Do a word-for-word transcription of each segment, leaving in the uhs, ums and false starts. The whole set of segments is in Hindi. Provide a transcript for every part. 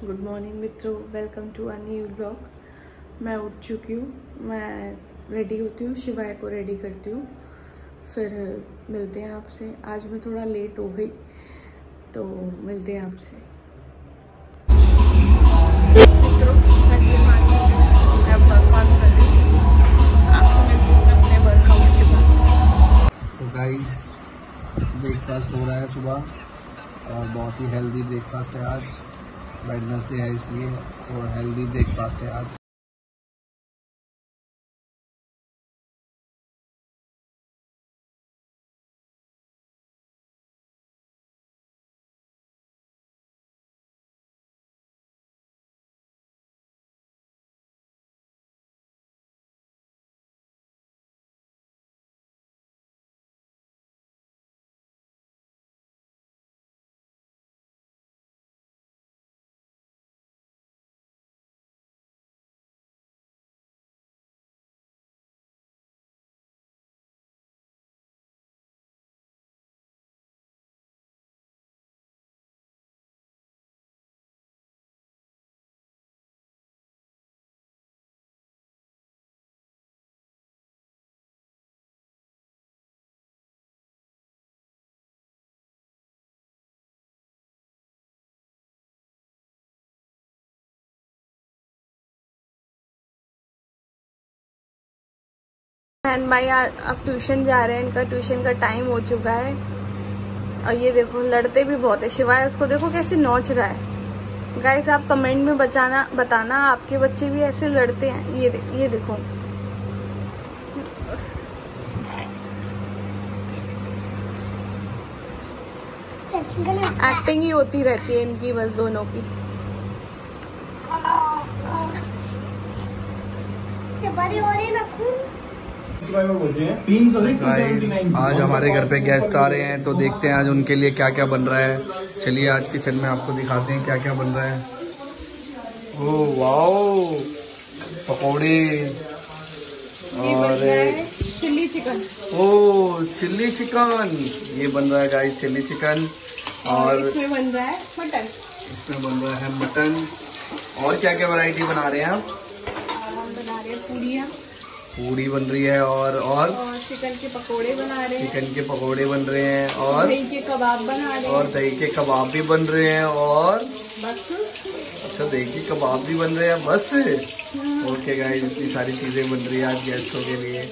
गुड मॉर्निंग मित्रों, welcome to a new blog. मैं उठ चुकी हूँ, मैं रेडी होती हूँ, शिवाय को रेडी करती हूँ, फिर मिलते हैं आपसे। आज मैं थोड़ा लेट हो गई तो मिलते हैं आपसे। मित्रों मैं जिम आ चुकी हूँ, मैं वर्कआउट कर रही हूँ, आपसे मिलती हूँ अपने वर्कआउट के बाद। तो गाइस ब्रेकफास्ट हो रहा है सुबह और बहुत ही हेल्दी ब्रेकफास्ट है। आज वेडनेसडे है इसलिए और हेल्दी ब्रेकफास्ट है आज। बहन भाई अब ट्यूशन जा रहे हैं, इनका ट्यूशन का टाइम हो चुका है। और ये देखो लड़ते भी बहुत है, शिवाय उसको देखो कैसे नोच रहा है। गाइस आप कमेंट में बचाना बताना आपके बच्चे भी ऐसे लड़ते हैं। ये दे, ये देखो एक्टिंग ही होती रहती है इनकी, बस दोनों की। आज हमारे घर पे गेस्ट आ रहे हैं तो देखते हैं आज उनके लिए क्या क्या बन रहा है। चलिए आज किचन में आपको दिखाते हैं क्या क्या बन रहा है। ओह वाओ, पकौड़े और chilli chicken. Oh chilli chicken, ये बन रहा है गाइस चिल्ली चिकन। और इसमें बन रहा है मटन। इसमें बन रहा है मटन। और क्या क्या वैरायटी बना रहे हैं आप? हम बना रहे हैं पूड़ियाँ, पूड़ी बन रही है और और, और चिकन के पकोड़े बना रहे हैं। चिकन के पकोड़े बन रहे हैं और दही के कबाब बना रहे हैं। और दही के कबाब भी बन रहे हैं और बस। अच्छा दही के कबाब भी बन रहे हैं बस। ओके गाइस, इतनी सारी चीजें बन रही है आज गेस्टों के लिए।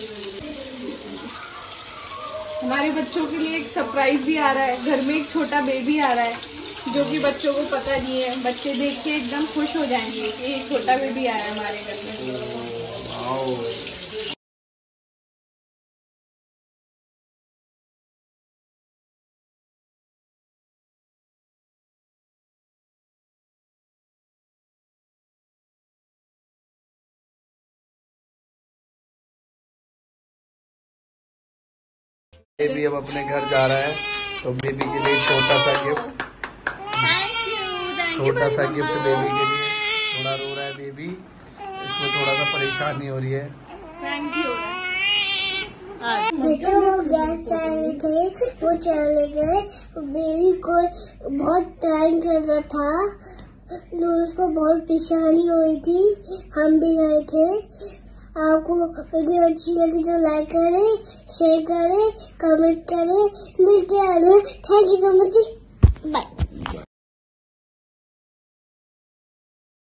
हमारे बच्चों के लिए एक सरप्राइज भी आ रहा है। घर में एक छोटा बेबी आ रहा है जो कि बच्चों को पता नहीं है। बच्चे देख के एकदम खुश हो जाएंगे कि एक छोटा बेबी आया है हमारे घर में। बेबी अब अपने घर जा रहा है तो बेबी के लिए छोटा सा गिफ्ट, छोटा सा गिफ्ट बेबी के लिए। थोड़ा रो रहा है बेबी, इसको थोड़ा सा परेशानी हो रही है। Thank you. बेटा वो गेस्ट आए हुए थे, वो चले गए। बेबी को बहुत टाइम कर रहा था, उसको बहुत परेशानी हुई थी। हम भी गए थे। आपको वीडियो अच्छी लगी तो लाइक करें, शेयर करें, कमेंट करें। मिलते हैं। Thank you so much, bye.